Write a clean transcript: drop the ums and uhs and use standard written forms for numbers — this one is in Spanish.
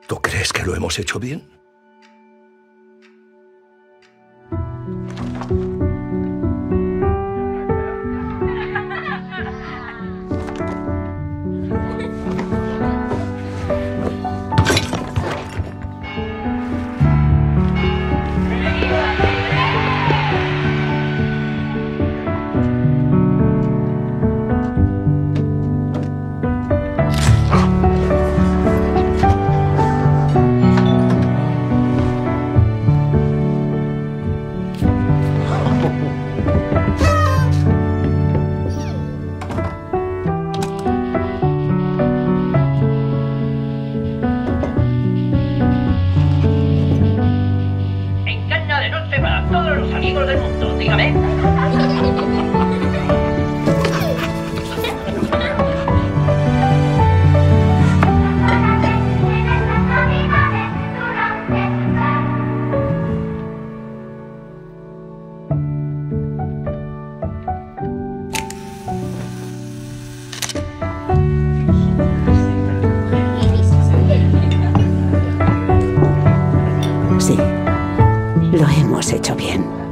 ¿Tú crees que lo hemos hecho bien? Todos los amigos del mundo, dígame. Sí, lo hemos hecho bien.